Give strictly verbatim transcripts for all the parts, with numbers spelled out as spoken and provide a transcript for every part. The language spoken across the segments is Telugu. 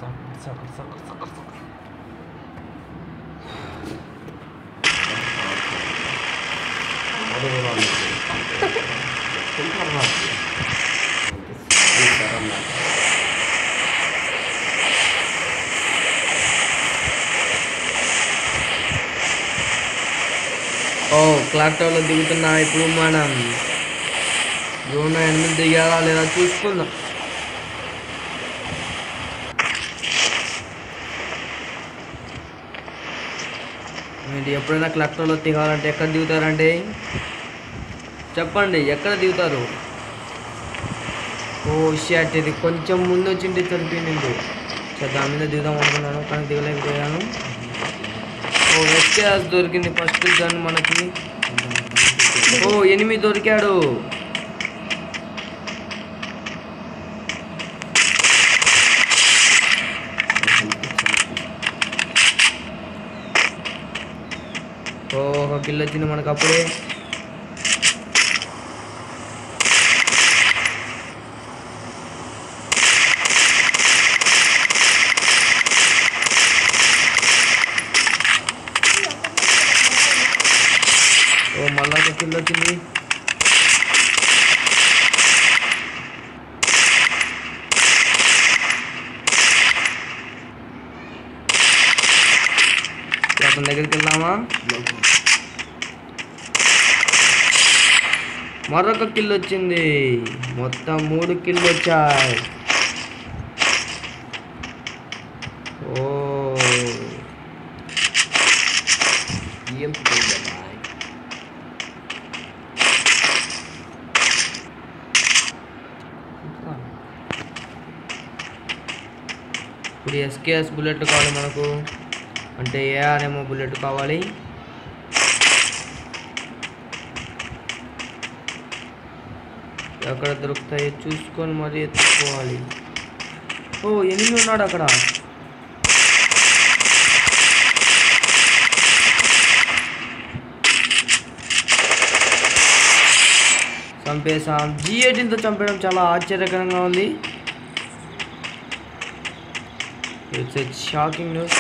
सकर सकर सकर सकर ఓ క్లాక్ టవర్లో దిగుతున్నా. ఇప్పుడు మనం జోన్ ఎనిమిది దిగాలా లేదా చూసుకుందాం. ఏంటి ఎప్పుడైనా క్లాక్ టవర్లో దిగాలంటే ఎక్కడ దిగుతారంటే చెప్పండి, ఎక్కడ దిగుతారు? ఓ షాట్, ఇది కొంచెం ముందు వచ్చింటే చనిపోయింది. సో దాని మీద దిగుదాం అనుకున్నాను కానీ దిగలేకపోయాను. ఓ ఎస్కేఎస్ దొరికింది ఫస్ట్ గన్ మనకి. ఓ ఎనిమిది దొరికాడు. ఓ ఒక కిల్ వచ్చింది మనకు అప్పుడే. ఓ మళ్ళా ఒక కిల్ వచ్చింది. అతని దగ్గరికి వెళ్దామా? మరొక కిల్ వచ్చింది. మొత్తం మూడు కిల్ వచ్చాయి. ఓ ఇప్పుడు ఎస్కేఎస్ బుల్లెట్ కావాలి మనకు, అంటే ఏఆర్ ఏమో బుల్లెట్ కావాలి. ఎక్కడ దొరుకుతాయో చూసుకొని మరీ ఎత్తుకోవాలి. ఓ ఎనిమిది ఉన్నాడు అక్కడ. చంపేసాం. జీ ఎయిటీన్తో చంపడం చాలా ఆశ్చర్యకరంగా ఉంది. It's a shocking news.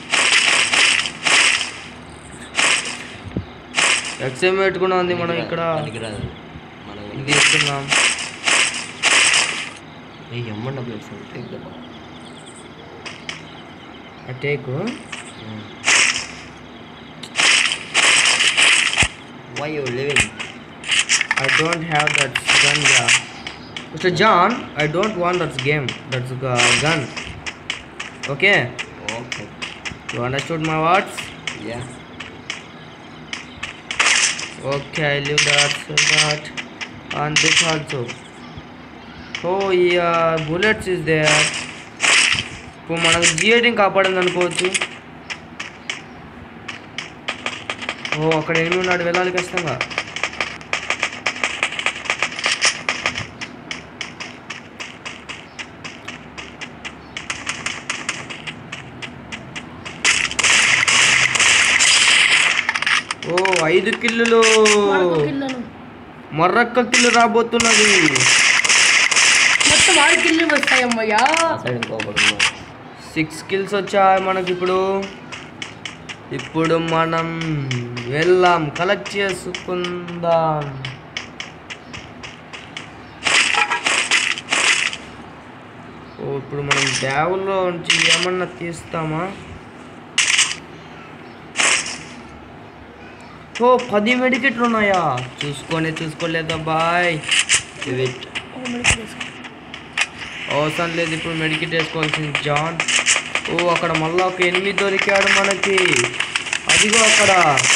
XM పెట్టుకున్నా ఉంది మనం ఇక్కడ. ఇది ఇస్తున్నాం. Take why you living? I don't have that gun. Yeah. Mister John, I don't want that game. That's a gun. Okay? Okay. You understood my words? Yeah. Okay, I leave that, so that, and this also. Oh yeah, bullets is there. ఇప్పుడు మనకు జీ ఎయిటీన్ కాపాడింది అనుకోవచ్చు. ఓ అక్కడ ఏమి ఉన్నాడు, వెళ్ళాలి ఖచ్చితంగా. ఓ ఐదు కిల్లులు, మరొక్క కిల్లు రాబోతున్నది. మొత్తం ఆరు కిల్లు వస్తాయమ్మయ్యా. సిక్స్ కిల్స్ వచ్చాయి మనకి ఇప్పుడు. ఇప్పుడు మనం వెళ్ళాం, కలెక్ట్ చేసుకుందాం. ఓ ఇప్పుడు మనం బ్యాగులో నుంచి ఏమన్నా తీస్తామా? ఓ పది మెడికెట్లు ఉన్నాయా? చూసుకొని చూసుకోలేదా బాయ్? అవసరం లేదు ఇప్పుడు మెడికెట్ వేసుకోవాల్సింది జాన్. ఓ అక్కడ మళ్ళీ ఒక ఎనిమిది దొరికాడు మనకి. అదిగో అక్కడ.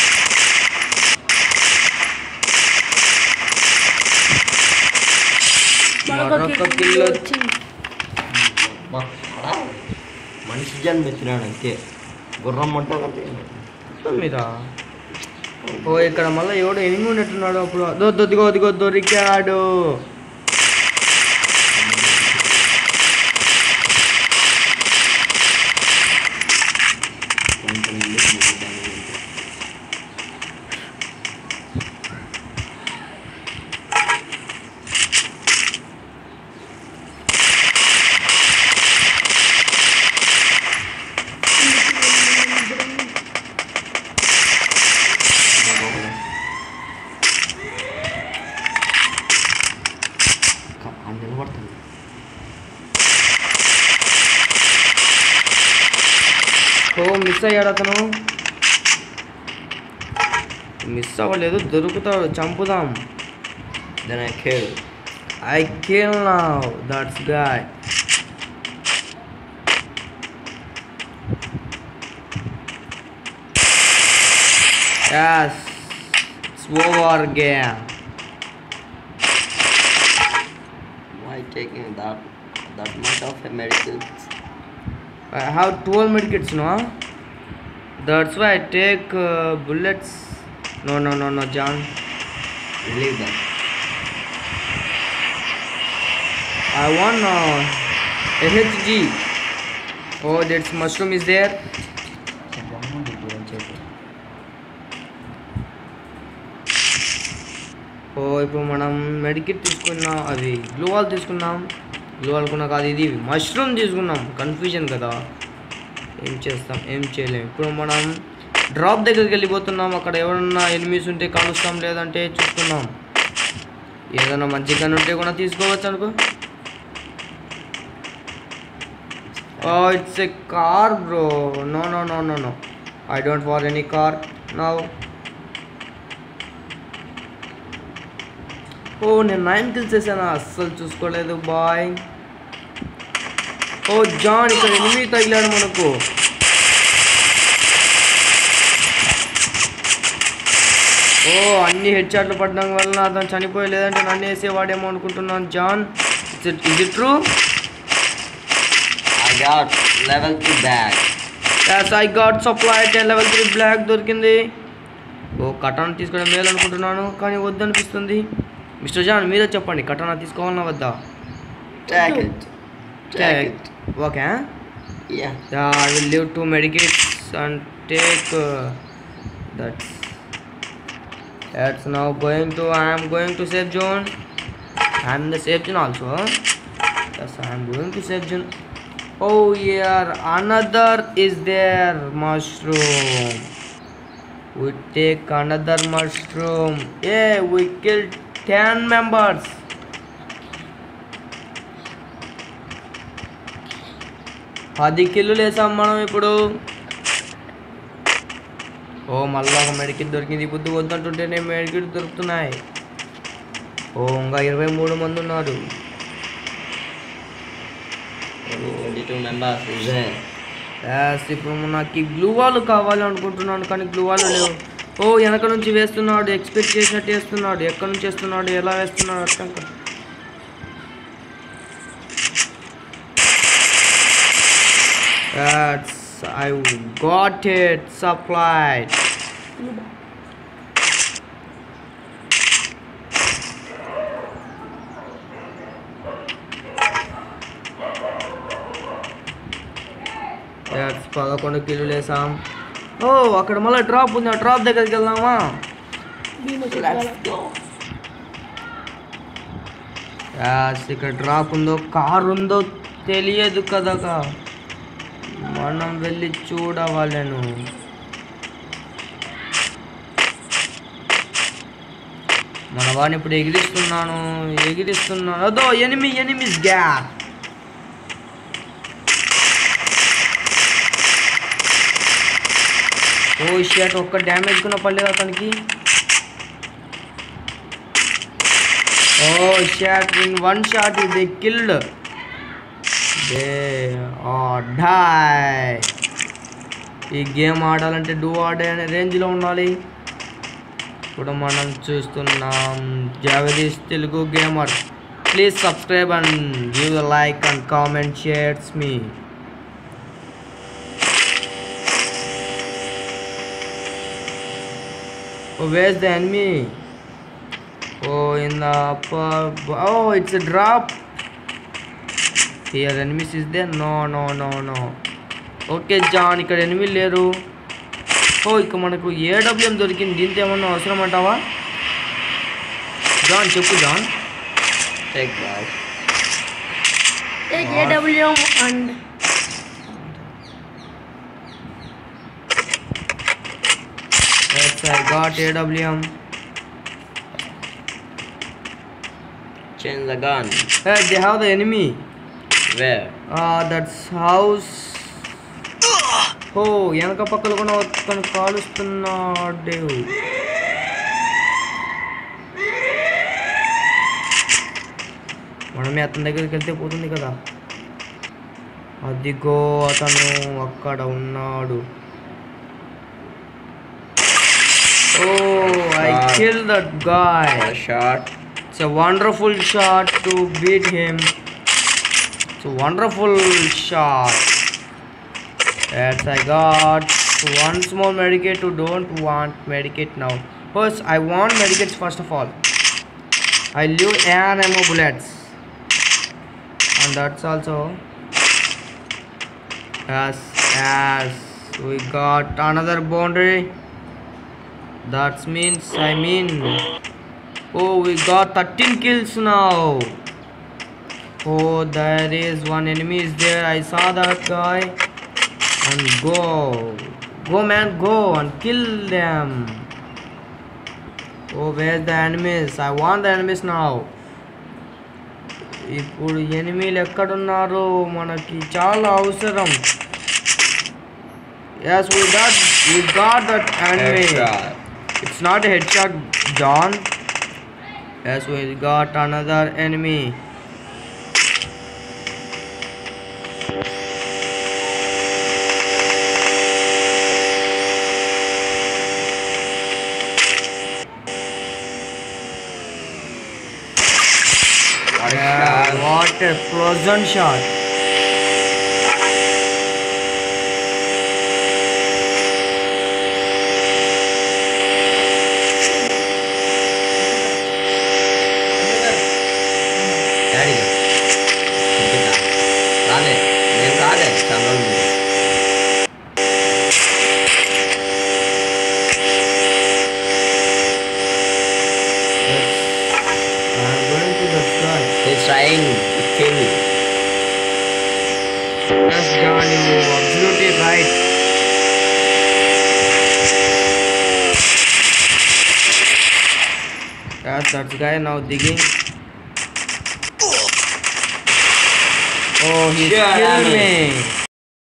మరొక కిల్ వచ్చి మనిషి జన్మ ఎత్తినాడు అంతే. గుర్రం మంట మీరా? ఓ ఇక్కడ మళ్ళీ ఎవడో ఎనిమిది ఉన్నట్టున్నాడు. అప్పుడు దొద్దిగో అదిగో దొరికాడు. ఓ మిస్ అయ్యాడు అతను. మిస్ అవ్వలేదు, దొరుకుతాడు, చంపుదాం. Then I kill. I kill now. That's guy. Yes, it's over game. Why taking that that much of a medical? I have twelve medkits, no? That's why I take uh, bullets. No, no, no, no, John. Leave them. I want uh, a H G. Oh, that mushroom is there. ఓ ఇప్పుడు మనం మెడికిట్ తీసుకున్నాం, అది గ్లూ వాల్ తీసుకున్నాం. గ్లూ వాల్ కున్నా కాదు, ఇది మష్రూమ్ తీసుకున్నాం. కన్ఫ్యూజన్ కదా, ఏం చేస్తాం, ఏం చేయలేం. ఇప్పుడు మనం డ్రాప్ దగ్గరికి వెళ్ళిపోతున్నాం. అక్కడ ఎవరన్నా ఎనిమీస్ ఉంటే కాలుస్తాం, లేదంటే చూసుకున్నాం. ఏదైనా మంచి గన్ ఉంటే కూడా తీసుకోవచ్చు అనుకో. ఓ it's a car bro. No no no no no I don't want any car now. ఓ నేను నైన్ కిల్స్ చేశాను, అస్సలు చూసుకోలేదు బాయ్. ఓ జాన్, ఇక్కడ ఎనిమిది తగిలాడు మనకు. ఓ అన్ని హెడ్ షాట్లు పడడం వలన అతను చనిపోయి, లేదంటే నన్ను వేసేవాడేమో అనుకుంటున్నాను. John, is it true? I got level three bag. Yes, I got supply ten level three block దొరికింది. ఓ కటానా తీసుకోవడం మేలు అనుకుంటున్నాను, కానీ వద్దనిపిస్తుంది. మిస్టర్ జాన్ మీరే చెప్పండి, కటానా తీసుకోవాలన్నా వద్దా? Take it. Take it. Okay. Yeah. Yeah, I will leave two medikits and take uh, that. That's now going to, I am going to safe zone. I am in the safe zone also. Yes, I am going to safe zone. Oh yeah, another is there mushroom. We take another mushroom. Yeah, we killed ten members. పది కిల్లు లేసాం మనం ఇప్పుడు. ఓ మళ్ళా ఒక మెడికిట్ దొరికింది. బుద్ధి వద్దంటుంటేనే మెడికిట్ దొరుకుతున్నాయి. ఓ ఇంకా ఇరవై మూడు మంది ఉన్నారు. twenty-two members is there. As, ఇప్పుడు నాకు ఈ గ్లూ వాల్ కావాలి అనుకుంటున్నాను, కానీ గ్లూ వాల్ లేవు. ఓ వెనక నుంచి వేస్తున్నాడు, ఎక్స్పెక్ట్ చేసినట్టు వేస్తున్నాడు. ఎక్కడి నుంచి వేస్తున్నాడు, ఎలా వేస్తున్నాడు అర్థం కాదు. That's, I got it supplied. That's పదకొండు కిలోలు వేసాం. ఓ అక్కడ మళ్ళీ డ్రాప్ ఉంది, ఆ డ్రాప్ దగ్గరికి వెళ్దామా? యాస్, ఇక్కడ డ్రాప్ ఉందో కార్ ఉందో తెలియదు కదా, మనం వెళ్ళి చూడవాలను. మన వాడిని ఇప్పుడు ఎగిరిస్తున్నాను ఎగిరిస్తున్నాను అదో ఎనిమి ఎనిమిస్ గ్యాప్. ఓ షాట్, ఒక్క డ్యామేజ్ కూడా పడలేదు అతనికి. ఓ shot, in one shot they killed. They are die. ఈ గేమ్ ఆడాలంటే డూ ఆడే అనే రేంజ్లో ఉండాలి. ఇప్పుడు మనం చూస్తున్నాం జావేదీస్ Telugu gamer. Please subscribe and give the like and comment shares మీ. Oh, where's the enemy? Oh, in the upper. Oh, it's a drop. Here enemies is there? No, no, no, no. Okay, John, ఇక్కడ ఎనిమి లేరు. ఓ ఇక మనకు ఏడబ్ల్యూఎం దొరికింది. దీంతో ఏమన్నా అవసరం అంటావా? జాన్ చెప్పు John. Take that. Take A W M and Yes, I got A W M. Change the gun. Hey, they have the enemy. Where? Ah, uh, that's house. ఓ వెనక పక్కలు కూడా ఒక్కని కాలుస్తున్నాడు. మనమే అతని దగ్గరికి వెళ్తే పోతుంది కదా. అదిగో అతను అక్కడ ఉన్నాడు. ఓ I kill that guy. Shot. It's a wonderful shot to beat him. It's a wonderful shot. Yes, I got one small medikit. You don't want medikit now. First, I want medikits first of all. I leave air ammo bullets. And that's also. Yes, yes. We got another boundary. That means, I mean. Oh, we got thirteen kills now. Oh, there is one enemy is there. I saw that guy. And go. Go man, go and kill them. Oh, where's the enemies? I want the enemies now. ఇప్పుడు ఎనిమీలు ఎక్కడున్నారు మనకి చాలా అవసరం. Yes, we got we got that enemy. Headshot. It's not a headshot, John. Yes, we got another enemy. What a Yeah, shot. what a pleasant shot. Daddy చెప్పిందా? రాలే నేను రాలే చాలా రోజులు. I'm going to the sky. He's trying to kill me. Yes, John, you are absolutely right. Yes, that guy now digging. Oh, he Sure, killed Amy. me.